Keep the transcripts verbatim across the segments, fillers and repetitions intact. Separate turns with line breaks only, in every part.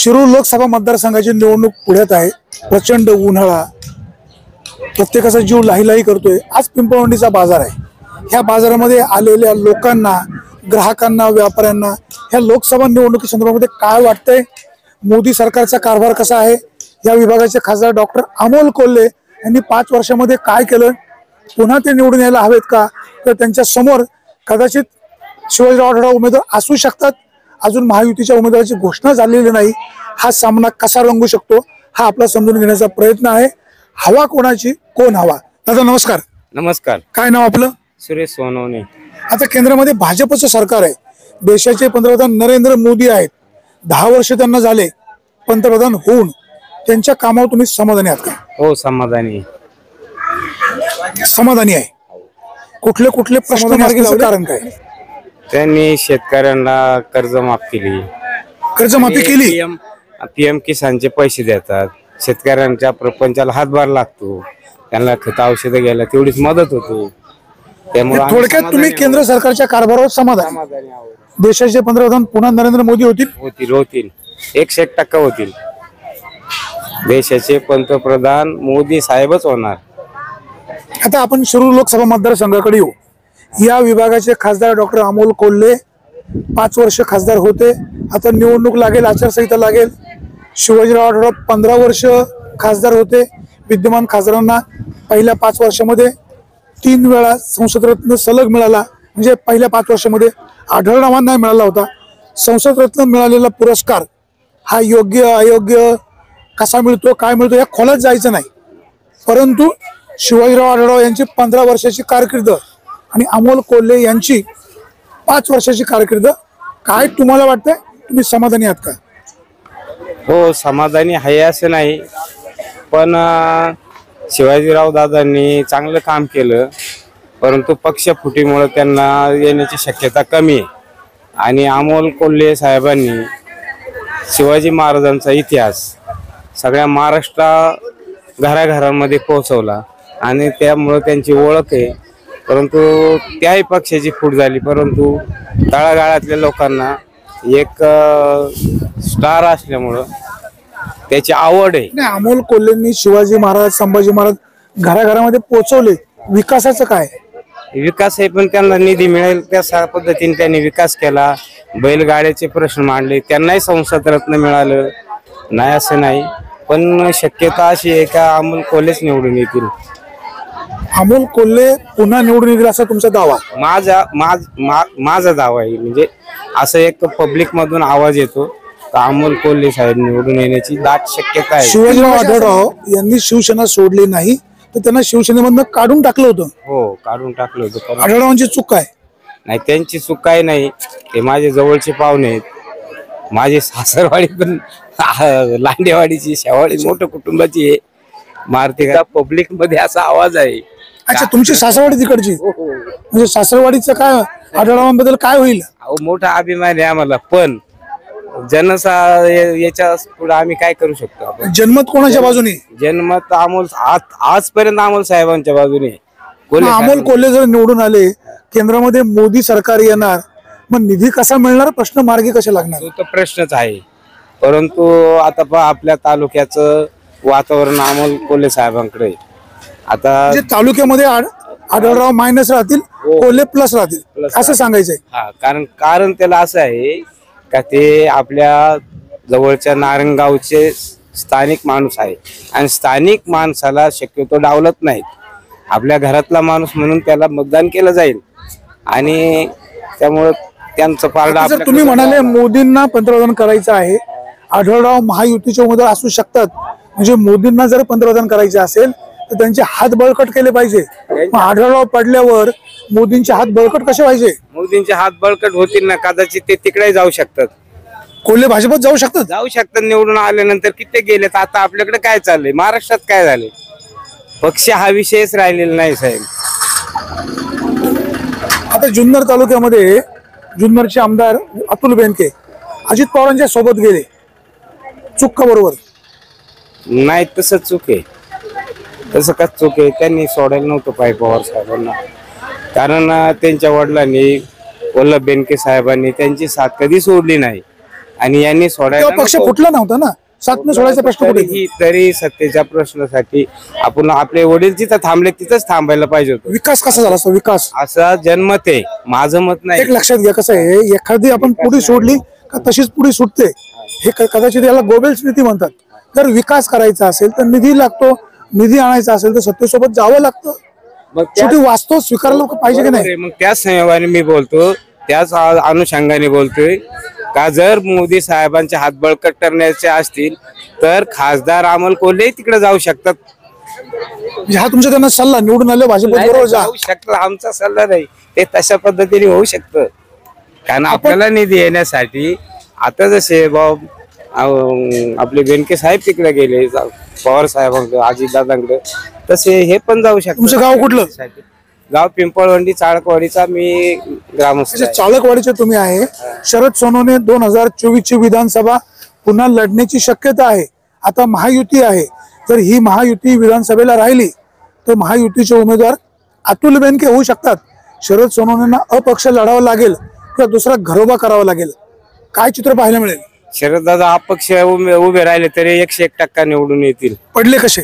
शिरूर लोकसभा मतदारसंघाची निवडणूक पुढ्यात आहे। प्रचंड उन्हाळा, प्रत्येकाचा जीव लाहीलाही करतोय। आज पिंपळवंडीचा बाजार आहे। ह्या बाजारामध्ये आलेल्या लोकांना, ग्राहकांना, व्यापाऱ्यांना ह्या लोकसभा निवडणुकी संदर्भामध्ये काय वाटतंय, मोदी सरकारचा कारभार कसा आहे, या विभागाचे खासदार डॉक्टर अमोल कोल्हे यांनी पाच वर्षामध्ये काय केलं, पुन्हा ते निवडून यायला हवेत का, तर त्यांच्या समोर कदाचित शिवाजीराव आढळराव उमेदवार असू शकतात। अजून महायुतीच्या उमेदवाराची घोषणा झालेली नाही। हा सामना कसा रंगू शकतो हा आपला समजून घेण्याचा प्रयत्न आहे। हवा कोणाची, कोण हवा? दादा नमस्कार।
नमस्कार।
काय नाव आपलं?
सुरेश सोनवणे।
आता केंद्रामध्ये भाजपचं सरकार आहे। देशाचे पंतप्रधान नरेंद्र मोदी आहेत। दहा वर्ष त्यांना झाले पंतप्रधान होऊन। त्यांच्या कामावर तुम्ही समाधानी आहात का?
हो, समाधानी
समाधानी आहे। कुठले कुठले प्रश्न मार्गीचं कारण काय?
त्यांनी शेतकऱ्यांना कर्ज माफ केली,
कर्जमाफी केली,
पीएम किसानचे पैसे देतात, शेतकऱ्यांच्या प्रपंचाला हातभार लागतो, त्यांना खत औषधं घ्यायला तेवढीच मदत होते। त्यामुळे
थोडक्यात तुम्ही केंद्र सरकारच्या कारभारावर समाधानी? देशाचे पंतप्रधान पुन्हा नरेंद्र मोदी होतील?
होतील होतील एकशे एक टक्का होतील। देशाचे पंतप्रधान मोदी साहेबच होणार।
आता आपण शिरूर लोकसभा मतदारसंघाकडे येऊ। या विभागाचे खासदार डॉक्टर अमोल कोल्हे पाच वर्ष खासदार होते। आता निवडणूक लागेल, आचारसंहिता लागेल। शिवाजीराव आढळराव पंधरा वर्ष खासदार होते। विद्यमान खासदारांना पहिल्या पाच वर्षामध्ये तीन वेळा संसद रत्न सलग मिळाला, म्हणजे पहिल्या पाच वर्षामध्ये आढळरावांना मिळाला होता। संसद रत्न मिळालेला पुरस्कार हा योग्य अयोग्य कसा मिळतो, काय मिळतो या खोलात जायचं नाही, परंतु शिवाजीराव आढळराव यांची पंधरा वर्षाची कारकीर्द आणि अमोल कोल्हे यांची पाच वर्षाची कारकीर्द, काय तुम्हाला वाटतंय, तुम्ही समाधानी आहात का?
हो, समाधानी आहे असं नाही, पण शिवाजीराव दादांनी चांगलं काम केलं, परंतु पक्षफुटीमुळे त्यांना येण्याची शक्यता कमी आहे। आणि अमोल कोल्हे साहेबांनी शिवाजी महाराजांचा इतिहास सगळ्या महाराष्ट्रा घराघरांमध्ये पोहोचवला आणि त्यामुळे त्यांची ओळख आहे। परंतु त्याही पक्षाची फूट झाली, परंतु तळागाळातल्या लोकांना एक स्टार असल्यामुळं त्याची आवड आहे।
नाही, अमोल कोल्हेंनी शिवाजी महाराज, संभाजी महाराज घराघरामध्ये पोहोचवले, विकासाचं काय?
विकास आहे, पण त्यांना निधी मिळेल त्या पद्धतीने त्यांनी विकास केला। बैलगाड्याचे प्रश्न मांडले, त्यांनाही संसद रत्न मिळालं नाही असं नाही, पण शक्यता अशी आहे का अमोल कोल्हेच निवडून येतील।
अमोल कोल्हे पुन्हा निवडून येतील असा तुमचा दावा?
माझा माझ माझा दावा आहे, म्हणजे असं एक पब्लिक मधून आवाज येतो तर अमोल कोल्हे साहेब निवडून येण्याची दाट शक्यता आहे।
शिवाजीराव आढळराव यांनी शिवसेना सोडली नाही तर त्यांना शिवसेनेमधनं काढून टाकलं होतं।
हो, काढून टाकलं होतं।
आढळरावांची चूक काय?
नाही, त्यांची चूक काय नाही, ते माझे जवळचे पाहुणे आहेत। माझे सासरवाडी पण लांडेवाडीची, शेवाडी मोठं कुटुंबाची आहे। मारुती पब्लिक मध्ये असा आवाज आहे।
अच्छा, तुमची सासरवाडी तिकडची? म्हणजे सासरवाडीचं काय आढळरावांबद्दल काय होईल?
अहो, मोठा अभिमान आहे आम्हाला, पण जनसा याच्या पुढे आम्ही काय करू शकतो? आपण
जनमत कोणाच्या बाजूने?
जनमत अमोल आजपर्यंत अमोल साहेबांच्या बाजूने।
अमोल कोल्हे जर निवडून आले, केंद्रामध्ये मोदी सरकार येणार, मग निधी कसा मिळणार, प्रश्न मार्गी कसे लागणार?
तो तर प्रश्नच आहे। परंतु आता पहा, आपल्या तालुक्याचं वातावरण अमोल कोल्हे साहेबांकडे आता
तालुक्यामध्ये आढळराव मायनस राहतील, कोल्हे प्लस राहतील असं सांगायचंय?
हा, कारण कारण त्याला असं आहे का ते आपल्या जवळच्या नारंगावचे स्थानिक माणूस आहे आणि स्थानिक माणसाला शक्यतो डावलत नाहीत। आपल्या घरातला माणूस म्हणून त्याला मतदान केलं जाईल आणि त्यामुळे त्यांचं पारडं आपल्या।
तुम्ही म्हणाले मोदींना पंतप्रधान करायचं आहे, आढळराव महायुतीचे उमेदवार असू शकतात, म्हणजे मोदींना जर पंतप्रधान करायचे असेल तर त्यांचे हात बळकट केले पाहिजे। आढळराव पडल्यावर मोदींचे हात बळकट कसे व्हायचे?
मोदींचे हात बळकट होतील ना, कदाचित ते तिकडे जाऊ शकतात।
कोल्हे भाजपत जाऊ शकतात?
जाऊ शकतात, निवडून आल्यानंतर किती गेलेत। आता आपल्याकडे काय चाललंय, महाराष्ट्रात काय झाले, पक्ष हा विषयच राहिलेला नाही साहेब।
आता जुन्नर तालुक्यामध्ये जुन्नरचे आमदार अतुल बेनके अजित पवारांच्या सोबत गेले, चूक का बरोबर?
नाही, तसं चूक आहे, तसं का चूक आहे? त्यांनी सोडायला नव्हतं पाहिजे पवार साहेबांना, कारण त्यांच्या वडिलांनी वल्लभ बेनके साहेबांनी त्यांची साथ कधी सोडली नाही। आणि यांनी सोडायला
तेव्हा पक्ष
नको.
फुटला नव्हता ना, सातनं सोडायचा प्रश्न कुठे येतो?
तरीही तरी सत्तेच्या प्रश्नासाठी आपण आपले वडील जिथं थांबले तिथंच थांबायला पाहिजे होतं.
विकास कसा झाला असतो? विकास
असा जन्मत आहे, माझं मत नाही.
एक लक्षात घ्या, कसं आहे, एखादी आपण पुढे सोडली का तशीच पुढे सुटते. हे क- कदाचित याला गोबेल्स नीती म्हणतात. जर विकास करायचा असेल तर निधी लागतो, निधी आणायचा असेल तर सत्तेसोबत जावं लागतं.
मग त्या-
शेवटी वास्तव स्वीकारायला पाहिजे की
बरोबर
नाही?
आहे. मग त्याच संयोगाने मी बोलतो, त्याच आ- अनुषंगाने बोलतोय का जर मोदी साहेबांचे हात बळकट करण्याचे असतील तर खासदार अमोल कोल्हे तिकडे जाऊ शकतात.
म्हणजे हा तुमचा त्यांना सल्ला, निवडून आले भाजप बरोबर जा.
जाऊ शकतात, आमचा सल्ला नाही. ते तशा पद्धतीने होऊ शकतं. कारण आपल्याला निधी येण्यासाठी आता जसे बाब आपले बेनके साहेब तिकडे गेले, पवार साहेबांकडे, अजितदादांकडे, तसे हे पण जाऊ शकतात.
तुमचं गाव कुठलं?
गाव पिंपळवंडी चाळकवाडीचा मी ग्रामस्थ
अच्छा,
आहे.
चालकवाडीचे तुम्ही आहे. शरद सोनवणे दोन हजार चोवीस ची विधानसभा पुन्हा लढण्याची शक्यता आहे. आता महायुती आहे. जर ही महायुती विधानसभेला राहिली तर महायुतीचे उमेदवार अतुल बेनके होऊ शकतात. शरद सोनवणेंना अपक्ष लढावं लागेल किंवा दुसरा घरोबा करावा लागेल. काय चित्र पाहायला मिळेल?
शरददादा अपक्ष उभे उभे राहिले तरी एकशे एक टक्का निवडून येतील.
पडले कसे?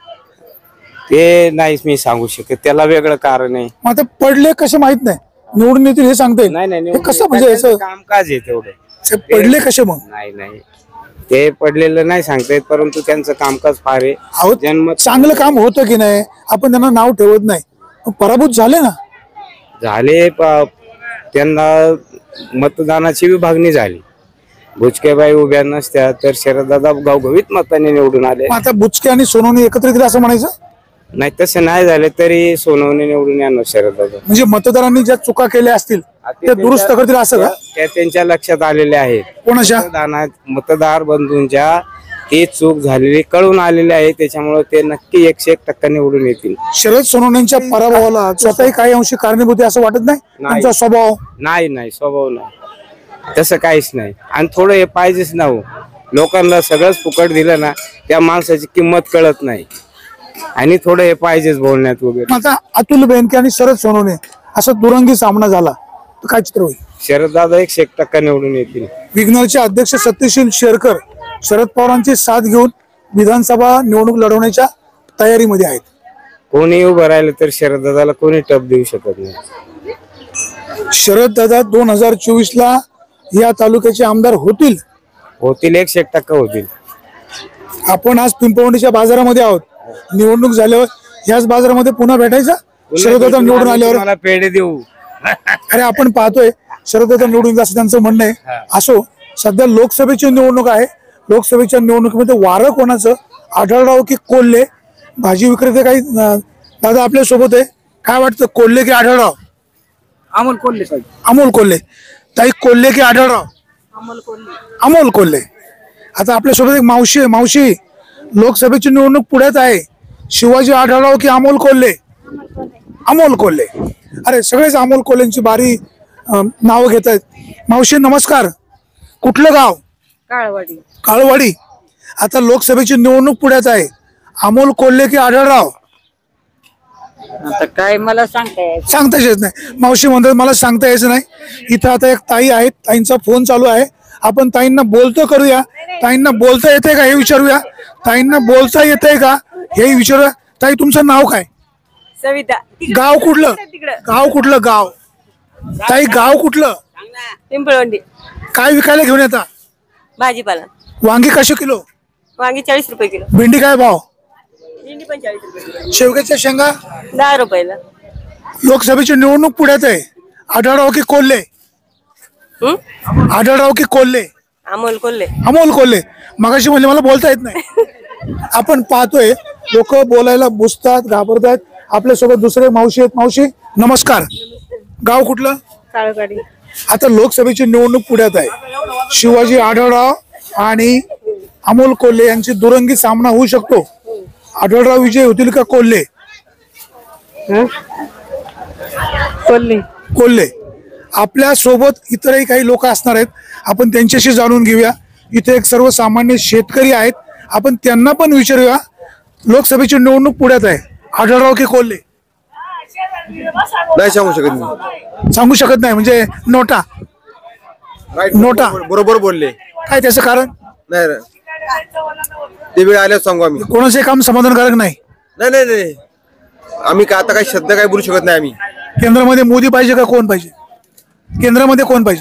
ते नाहीच मी सांगू शकत, त्याला वेगळं कारण आहे.
मग आता पडले कसे माहित नाही, निवडून येतील हे सांगता येईल.
नाही नाही
हे कसं म्हणजे
त्यांचं
याचं-
कामकाज आहे तेवढं.
ते पडले कसे मग?
नाही नाही ते पडलेलं नाही सांगता येत, परंतु त्यांचं कामकाज फार आहे.
अहो,
जन्म
चांगलं काम होतं की नाही, आपण त्यांना नाव ठेवत नाही. मग पराभूत झाले ना.
झाले, प- त्यांना मतदानाची विभागणी झाली. बुचकेबाई उभ्या नसत्या तर शरददादा घवघवीत मताने निवडून आले.
मग आता बुचके आणि सोनवणे एकत्रित दिले असं म्हणायचं?
नाही तसे नाही झाले तरी सोनवणे निवडून येणार शरददादा.
म्हणजे मतदारांनी ज्या चुका केल्या असतील त्या दुरुस्त करतील असं का?
त्या त्यांच्या लक्षात आलेले आहेत.
कोणाच्या?
मतदानात मतदार बंधूंच्या ती चूक झालेली कळून आलेली आहे, त्याच्यामुळे ते नक्की एकशे एक टक्का निवडून येतील.
शरद सोनवणेंच्या पराभवाला स्वतःही काही अंशी कारणीभूत आहे असं वाटत नाही?
नाही.
त्यांचा स्वभाव
नाही नाही स्वभाव नाही, तसं काहीच नाही. आणि थोडं हे पाहिजेच ना हो, लोकांना सगळंच फुकट दिलं ना त्या माणसाची किंमत कळत नाही. आणि थोडं हे पाहिजेच बोलण्यात वगैरे.
मग आता अतुल बेनके आणि शरद सोनवणे असा दुरंगी सामना झाला तर काय चित्र होईल?
शरददादा एकशे एक टक्का निवडून येतील.
विघ्नरचे अध्यक्ष सत्यशील शेरकर शरद पवारांची साथ घेऊन विधानसभा निवडणूक लढवण्याच्या तयारीमध्ये आहेत.
कोणी उभं राहिलं तर शरददादाला कोणी टप देऊ शकत नाही.
शरद दादा दोन हजार चोवीस ला या तालुक्याचे आमदार होतील.
होतील, एकशे एक टक्का होतील.
आपण आज पिंपळवंडीच्या बाजारामध्ये आहोत. निवडणूक झाल्यावर याच बाजारामध्ये पुन्हा भेटायचं शरद दादा निवडून आल्यावर.
मला पेढे देऊ.
अरे आपण पाहतोय शरद दादा निवडून येईल असं त्यांचं म्हणणं आहे. असो, सध्या लोकसभेची निवडणूक आहे. लोकसभेच्या निवडणुकीमध्ये वारं कोणाचं, आढळराव की कोल्हे? भाजी विक्रेते काही अं, दादा आपल्या सोबत आहे. काय वाटतं, कोल्हे की आढळराव?
अमोल कोल्हे साहेब.
अमोल कोल्हे. ताई, कोल्हे की आढळराव?
अमोल कोल्हे.
अमोल कोल्हे. आता आपल्यासोबत एक मावशी आहे. मावशी, लोकसभेची निवडणूक पुढ्यात आहे. शिवाजी आढळराव की अमोल कोल्हे? अमोल कोल्हे. अरे सगळेच अमोल कोल्हेंची बारी अं, नावं घेत आहेत. मावशी नमस्कार, कुठलं गाव?
काळवाडी.
काळवाडी. आता लोकसभेची निवडणूक पुढ्यात आहे. अमोल कोल्हे की आढळराव?
आता काय मला सांगता यायचं.
सांगता येत नाही. मावशी म्हणतात मला सांगता यायचं नाही. इथं आता एक ताई आहेत, ताईंचा फोन चालू आहे. आपण ताईंना बोलतो करूया. ताईंना बोलता येते का हे विचारूया. ताईंना बोलता येते का हे विचारूया. ताई, तुमचं नाव काय?
सविता.
गाव कुठलं?
तिकडं
गाव कुठलं गाव? ताई, गाव कुठलं?
पिंपळवंडी.
काय विकायला घेऊन येता?
भाजीपाला.
वांगी कशे किलो?
वांगी चाळीस रुपये किलो.
भेंडी काय भाव?
भेंडी पण चाळीस रुपये किलो.
शेवग्याच्या शेंगा?
दहा रुपयाला.
लोकसभेची निवडणूक पुढ्यात आहे. आढळराव की कोल्हे?
हं?
आढळराव की कोल्हे?
अमोल कोल्हे.
अमोल कोल्हे. मगाशी म्हणले मला बोलता येत नाही. आपण पाहतोय लोक बोलायला बुजतात, घाबरतात. आपल्यासोबत दुसरे मावशी आहेत. मावशी नमस्कार, गाव कुठलं?
काळवाडी.
आता लोकसभेची निवडणूक पुढ्यात आहे. शिवाजी आढळराव आणि अमोल कोल्हे यांची दुरंगी सामना होऊ शकतो. आढळराव विजय होतील का कोल्हे?
कोल्हे.
कोल्हे. आपल्या सोबत इतरही काही लोक असणार आहेत. आपण त्यांच्याशी जाणून घेऊया. इथे एक सर्वसामान्य शेतकरी आहेत, आपण त्यांना पण विचारूया. लोकसभेची निवडणूक पुढ्यात आहे. आढळराव की कोल्हे?
नाही सांगू शकत नाही.
सांगू शकत नाही म्हणजे नोटा? नोटा
बरोबर बोलले.
काय त्याचं कारण?
नाही रे. ते वेळ आल्यावर सांगू आम्ही.
कोणाचे काम समाधानकारक नाही.
नाही नाही नाही आम्ही का आता काही शब्द काही बोलू शकत नाही आम्ही.
केंद्रामध्ये मोदी पाहिजे का कोण पाहिजे? केंद्रामध्ये कोण पाहिजे?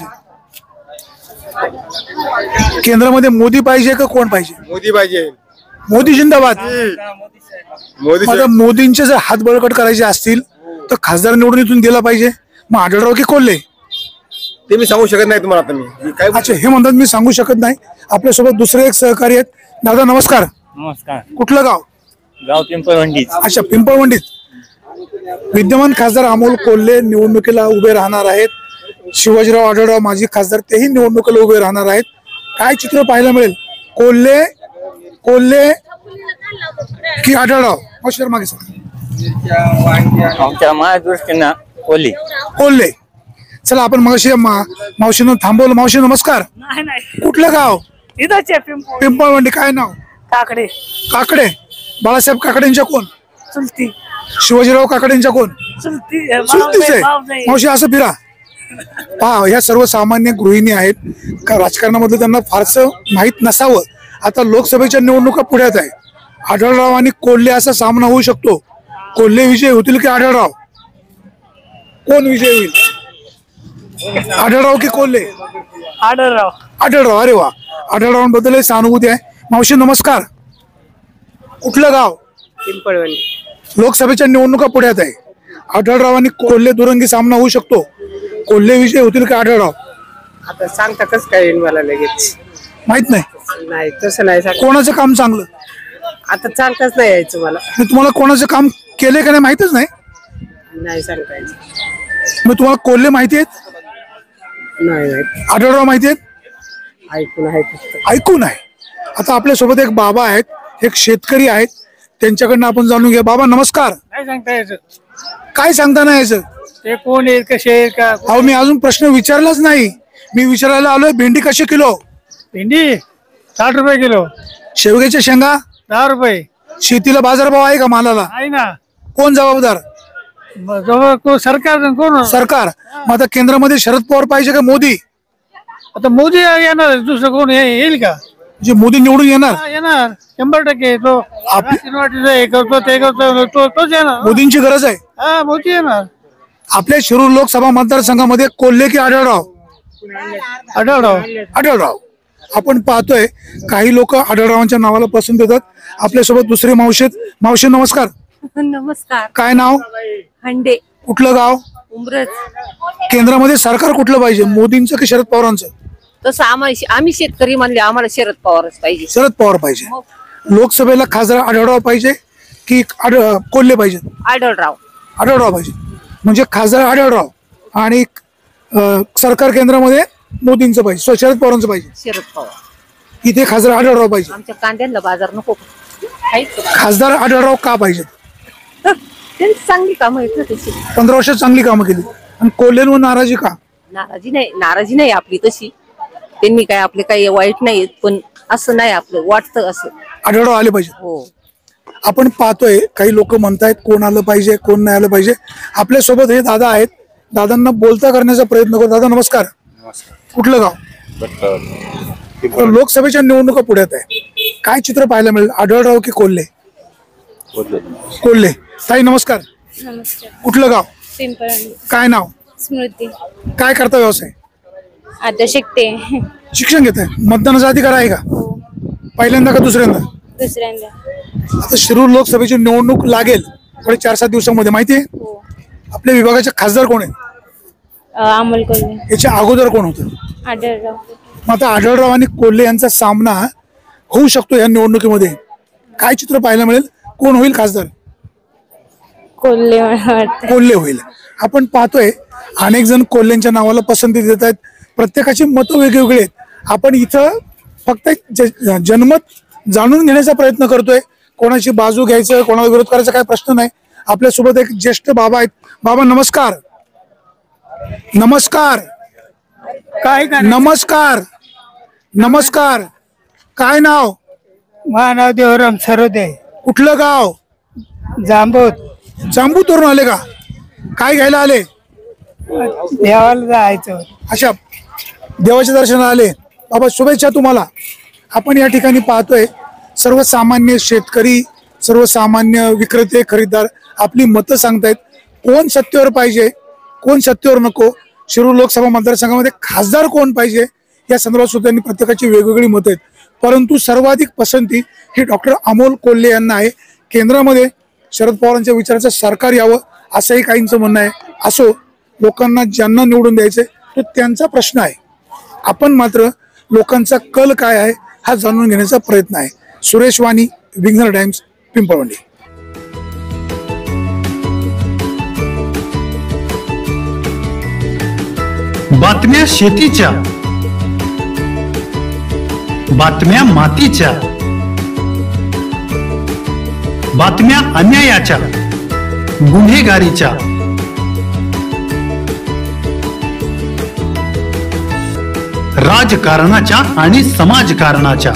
केंद्रामध्ये मोदी पाहिजे का कोण पाहिजे?
मोदी पाहिजे.
मोदी जिंदाबाद.
मोदी
आता मोदींचे जर हात बळकट करायचे असतील तर खासदार निवडून इथून गेला पाहिजे. मग आढळराव की कोल्हे?
ते मी सांगू शकत नाही तुम्हाला आता मी काय.
अच्छा, हे म्हणतात मी सांगू शकत नाही. आपल्यासोबत दुसरे एक सहकारी आहेत. दादा नमस्कार.
नमस्कार.
कुठलं गाव?
गाव पिंपळवंडी.
अच्छा, पिंपळवंडीत. विद्यमान खासदार अमोल कोल्हे निवडणुकीला उभे राहणार आहेत. शिवाजीराव आढळराव माजी खासदार तेही निवडणुकीला उभे राहणार आहेत. काय चित्र पाहायला मिळेल? कोल्हे कोल्हे की आढळराव? मावशीर मागे सर.
आमच्या माझ्या दृष्टीनं कोल्हे.
कोल्हे. चला आपण मगाशी मा- मावशीनं थांबवलं. मावशी नमस्कार.
नाही नाही
कुठलं गाव?
इथंच आहे पिंपळ
पिंपळवंडी. काय नाव?
काकडे
काकडे. बाळासाहेब काकडेंच्या कोण?
चुलती
शिवाजीराव काकडेंच्या कोण?
चुलती
चुलतीच आहे. मावशी असं फिरा. पहा, ह्या सर्वसामान्य गृहिणी आहेत. का राजकारणामधलं त्यांना फारसं माहीत नसावं. आता लोकसभेच्या निवडणुका पुढ्यात आहे. आढळराव आणि कोल्हे असा सामना होऊ शकतो. कोल्हे विजय होतील की आढळराव? कोण विजय होईल? आढळराव की कोल्हे?
आढळराव.
आढळराव. अरे वा, आढळरावांबद्दल सहानुभूती आहे. मावशी नमस्कार. कुठलं गाव?
पिंपळवंडी.
लोकसभेच्या निवडणुका पुढ्यात आहे. आढळराव आणि कोल्हे दुरंगी सामना होऊ शकतो. कोल्हे विजय होतील की आढळराव?
आता सांगता कसं काय येईल मला लगेच?
माहित नाही.
नाही तसं नाही सांग.
कोणाचं काम चांगलं?
आता सांगताच नाही यायचं मला.
मग तुम्हाला कोणाचं काम केले का नाही माहितच नाही.
नाही सांगता यायचं.
मग तुम्हाला कोल्हे माहिती आहेत?
नाही नाही
आढळराव माहिती आहेत?
ऐकून आहे फक्त.
ऐकून आहे. आता आपल्यासोबत एक बाबा आहेत, एक शेतकरी आहेत. त्यांच्याकडनं आपण जाणून घ्या. बाबा नमस्कार.
नाही सांगता यायचं.
काय सांगता नाही यायचं?
ते कोण आहे कसे आहे का?
अहो, मी अजून प्रश्न विचारलाच नाही. मी विचारायला आलोय भेंडी कशी किलो?
भेंडी साठ रुपये किलो.
शेवग्याच्या शेंगा?
दहा रुपये.
शेतीला बाजारभाव आहे का मालाला?
आहे ना.
कोण जबाबदार?
मग जवळ को- सरकार कोण?
सरकार. मग आता केंद्रामध्ये शरद पवार पाहिजे का मोदी?
आता मोदी येणार. दुसरं कोण ये- येईल का?
जे मोदी निवडून येणार.
हा, येणार शंभर टक्के. तो
आप-
राष्ट्रवादीचा हे करतो ते करतो तो तोच येणार.
मोदींची गरज आहे.
हा मोदी येणार.
आपल्या शिरूर लोकसभा मतदारसंघामध्ये कोल्हे की आढळराव?
आढळराव.
आढळराव. आपण पाहतोय काही लोक आढळरावांच्या नावाला पसंत देतात. आपल्यासोबत दुसरे मावशी आहेत. मावशी नमस्कार.
नमस्कार.
काय नाव?
हंडे.
कुठलं गाव?
उमरज.
केंद्रामध्ये सरकार कुठलं पाहिजे, मोदींचं की शरद पवारांचं?
तसं आम्हाला आम्ही शेतकरी म्हणले आम्हाला शरद पवारच पाहिजे.
शरद पवार पाहिजे. लोकसभेला खासदार आढळराव पाहिजे की आढ- कोल्हे पाहिजे?
आढळराव.
आढळराव पाहिजे. म्हणजे खासदार आढळराव आणि अं, सरकार केंद्रामध्ये मोदींचं पाहिजे, स्व- शरद पवारांचं पाहिजे.
शरद पवार.
इथे खासदार आढळराव पाहिजे.
आमच्या कांद्यांना बाजार नको.
खासदार आढळराव का पाहिजे?
त्यांची चांगली कामं आहेत ना तशी.
पंधरा वर्षात चांगली कामं केली. आणि कोल्हेंवर नाराजी का?
नाराजी नाही नाराजी नाही आपली तशी. त्यांनी काय आपले काही वाईट नाही पण असं नाही आपलं वाटतं असं.
आढळराव आले पाहिजे.
हो.
आपण पाहतोय काही लोक म्हणतायत कोण आलं पाहिजे कोण नाही आलं पाहिजे. आपल्या सोबत हे दादा आहेत. दादांना बोलता करण्याचा प्रयत्न करू. दादा नमस्कार. कुठलं गाव? लोकसभेच्या निवडणुका पुढ्यात आहे. काय चित्र पाहायला मिळेल? आढळराव की कोल्हे? कोल्हे. ताई नमस्कार.
नमस्कार.
कुठलं गाव?
पिंपळवंडी.
काय नाव?
स्मृती.
काय करता व्यवसाय?
आता शिकते.
शिक्षण घेत आहे. मतदानाचा अधिकार आहे का? पहिल्यांदा का दुसऱ्यांदा?
दुसऱ्यांदा.
आता शिरूर लोकसभेची निवडणूक लागेल पुढे चार सात दिवसांमध्ये, माहिती आहे?
हो.
आपल्या विभागाचे खासदार कोण आहेत?
अं, अमोल कोल्हे.
याच्या अगोदर कोण होतं?
आढळराव.
मग आता आढळराव आणि कोल्हे यांचा सामना होऊ शकतो या निवडणुकीमध्ये. काय चित्र पाहायला मिळेल? कोण होईल खासदार?
कोल्हे मला वाटतं.
कोल्हे होईल. आपण पाहतोय अनेक जण कोल्हेंच्या नावाला पसंती देत आहेत. प्रत्येकाची मतं वेगवेगळी आहेत. आपण इथं फक्त एक ज- जनमत जाणून घेण्याचा प्रयत्न करतोय. कोणाची बाजू घ्यायचं कोणाला विरोध करायचा काय प्रश्न नाही. आपल्यासोबत एक ज्येष्ठ बाबा आहेत. बाबा नमस्कार. नमस्कार.
काय
नमस्कार. नमस्कार. काय नाव?
महानाव देवराम सरोदे.
कुठलं गाव?
जांबूत.
जांबूतवरून आले का? काय घ्यायला आले?
देवाला जायचं.
अशा देवाच्या दर्शनाला आले. बाबा शुभेच्छा तुम्हाला. आपण या ठिकाणी पाहतोय सर्वसामान्य शेतकरी, सर्वसामान्य विक्रेते, खरीददार आपली मतं सांगतायत. कोण सत्तेवर पाहिजे, कोण सत्तेवर नको, शिरूर लोकसभा मतदारसंघामध्ये खासदार कोण पाहिजे या संदर्भात सुद्धा त्यांनी प्रत्येकाची वेगवेगळी मतं आहेत. परंतु सर्वाधिक पसंती ही डॉक्टर अमोल कोल्हे यांना आहे. केंद्रामध्ये शरद पवारांच्या विचाराचं सरकार यावं असंही काहींचं म्हणणं आहे. असो, लोकांना ज्यांना निवडून द्यायचंय तो त्यांचा प्रश्न आहे. आपण मात्र लोकांचा कल काय आहे हा जाणून घेण्याचा प्रयत्न आहे. सुरेश वाणी, विघ्नर टाइम्स, पिंपळवंडी.
बातम्या शेतीच्या, बातम्या मातीच्या, बातम्या अन्यायाच्या, गुन्हेगारीच्या, राजकारणाच्या आणि समाजकारणाच्या,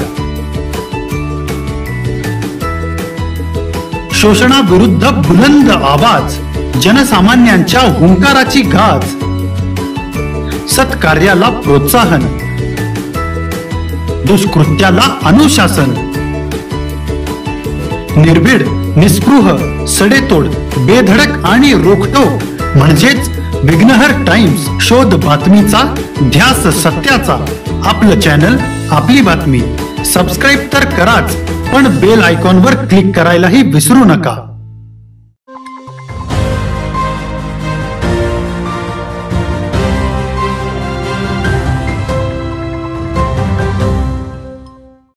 शोषणाविरुद्ध बुलंद आवाज, जनसामान्यांच्या हुंकाराची गाज, सत्कार्याला प्रोत्साहन, दुष्कृत्याला अनुशासन, निर्भीड, निस्पृह, सडेतोड, बेधडक आणि रोखटोक म्हणजेच विघ्नहर टाइम्स. शोध बातमीचा, ध्यास सत्याचा. आपलं चॅनल, आपली बातमी. सबस्क्राईब तर कराच, पण बेल आयकॉनवर क्लिक करायलाही विसरू नका.